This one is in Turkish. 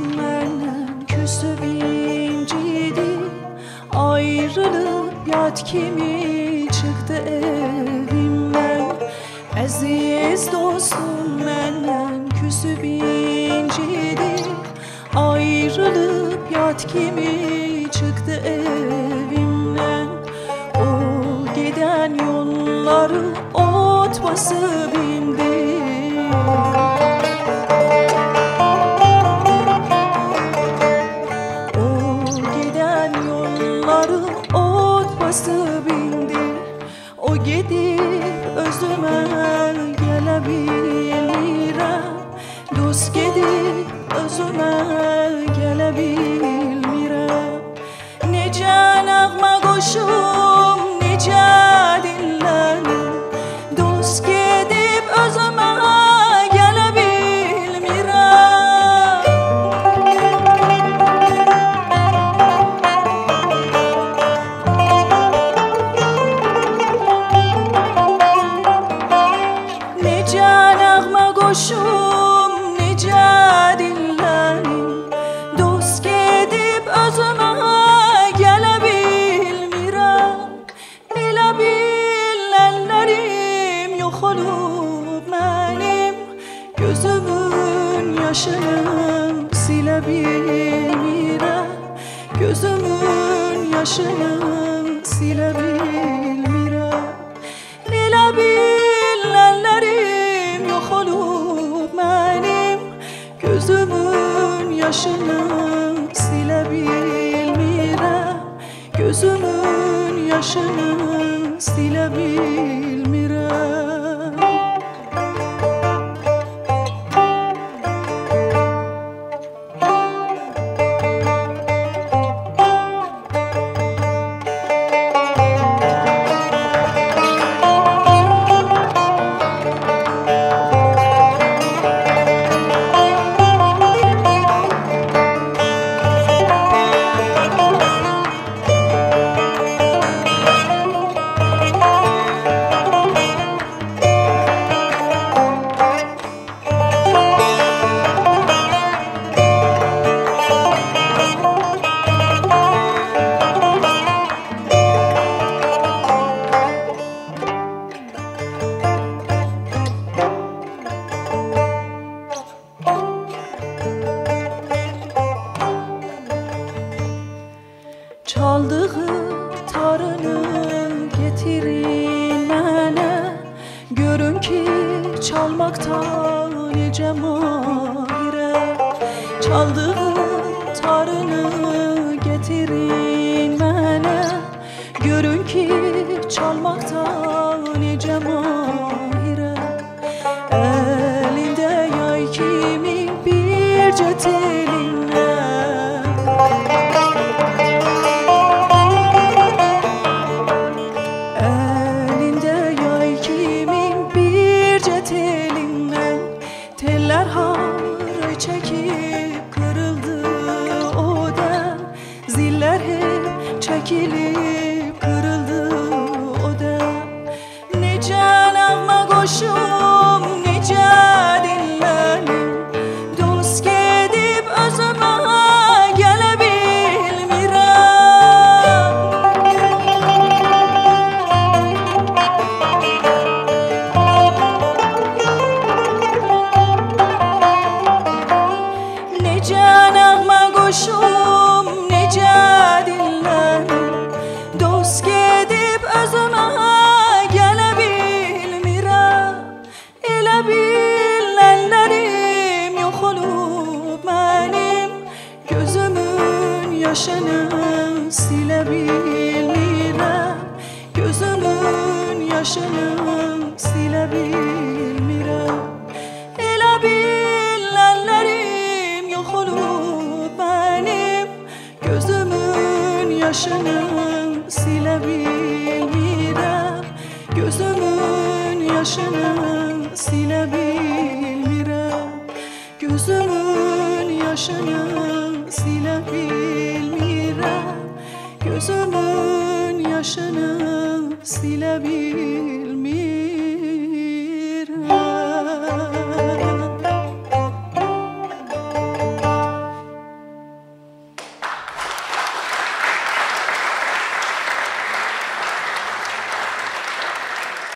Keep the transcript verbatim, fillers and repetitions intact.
benden küsüp incidi, ayrılıp yad kimi çıktı evimden. Aziz dostum benden küsüp incidi, ayrılıp yad kimi çıktı evimden. O giden yolları ot basıp indi. Basıp indi. O gidip özüme gelebilmirem. Dost gidip özüme gelebilmirem. Nece nağma koşum, nece dinlenim. Dost gidip özüme koşum, nece dinlenim. Dost gidip özüme gelebilmirem. Elə bil ellerim yok olup benim. Gözümün yaşını silebilmirem. Gözümün yaşını silebilmirem. Elə bil ellerim yok olup benim. Gözümün yaşını silebilmirem. Gözümün yaşını silebilmirem. Çaldığı tarını getirin mənə. Görün ki çalmaktan necə mahirəm. Çaldığı tarını getirin mənə. Görün ki çalmaktan necə mahirəm. Elində yay kimi bircə telindən. Teller haray çekip kırıldı o dem. Ziller hep çekilip kırıldı o dem. Nece nağma koşum, nece dinlenim. Dost gidip özüme gelebilmirem. Nece nağma koşum, nece dinlenim. Dost gidip özüme gelebilmirem. Elə bil ellerim yok olup benim. Gözümün yaşını silebilmirem. Gözümün yaşını silebilmirem. Elə bil ellerim yok olup benim. Gözümün yaşını silebilmirem. Gözümün yaşını silebilmirem. Gözümün yaşını silebilmirem. Gözümün yaşını silebilmirem.